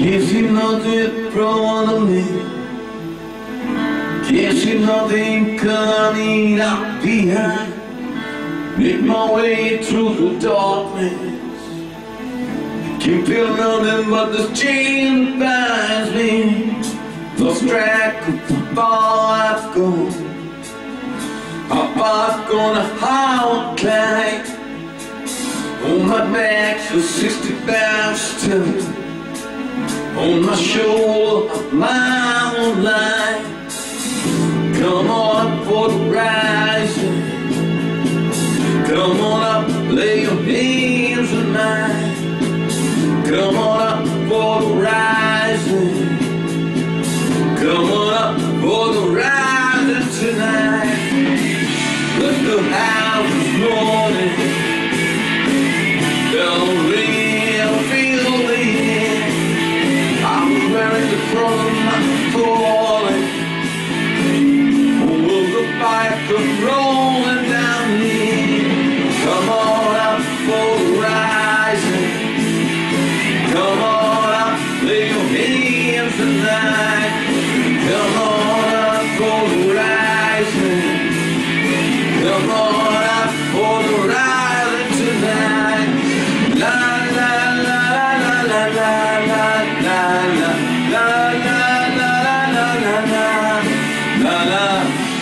Can't see nothing in front of me. Can't see nothing coming up behind. Make my way through the darkness. Can't feel nothing but this chain binds me. Lost track of how far I've gone, how far I've gone, how I climb. On my back's a 60,000 steps. On my shoulder, a mile line. Come on up for the rising. Come on up, lay your hands on mine. Come on up for the rising. Come on up for the rising tonight. Let the house this morning. Don't really feel it. I was wearing the cross of my calling. Will the fire come rolling down me? Come on up for the rising. Come on up, lay your hands tonight. Come on up for the rising. Come on up for the rising tonight. La la la la la la la la la la la la la la la la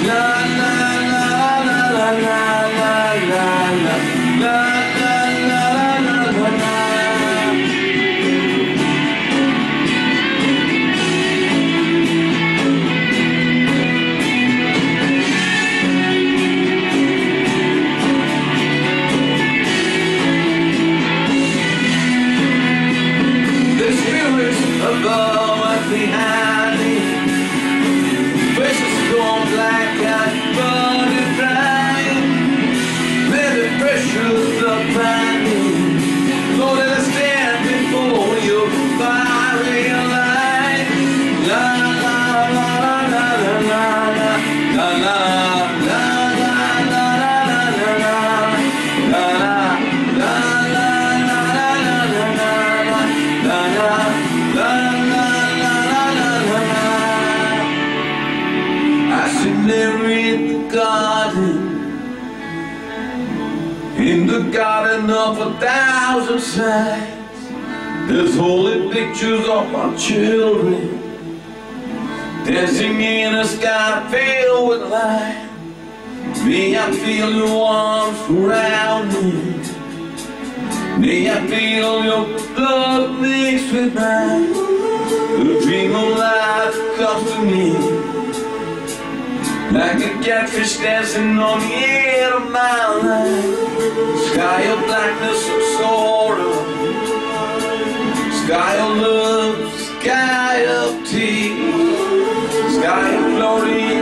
above and behind me, faces gone black and burning bright. Maybe pressures upon me, Lord, I stand before your fiery light. La la la la la la la la la la la la la la there in the garden of 1,000 sights. There's holy pictures of our children dancing in a sky filled with light. May I feel your arms around me. May I feel your blood mixed with mine. The dream of life comes to me like a catfish dancing on the edge of my life. Sky of blackness of sorrow, sky of love, sky of tears, sky of glory